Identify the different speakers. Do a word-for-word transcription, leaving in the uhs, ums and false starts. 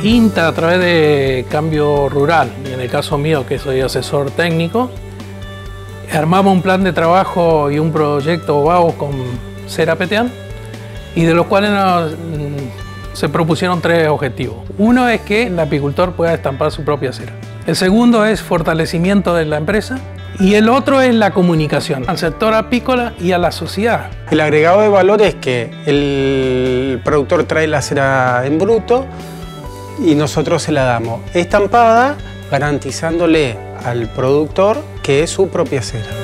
Speaker 1: INTA a través de Cambio Rural, y en el caso mío que soy asesor técnico, armamos un plan de trabajo y un proyecto V A O con Cera Peteán, y de los cuales nos, se propusieron tres objetivos. Uno es que el apicultor pueda estampar su propia cera. El segundo es fortalecimiento de la empresa. Y el otro es la comunicación al sector apícola y a la sociedad.
Speaker 2: El agregado de valor es que el productor trae la cera en bruto y nosotros se la damos estampada, garantizándole al productor que es su propia cera.